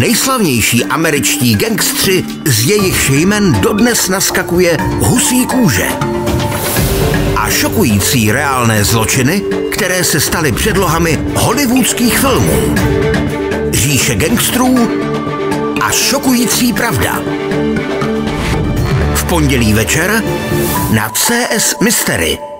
nejslavnější američtí gangstři, z jejichž jmen dodnes naskakuje husí kůže. A šokující reálné zločiny, které se staly předlohami hollywoodských filmů. Říše gangstrů a šokující pravda. V pondělí večer na CS Mystery.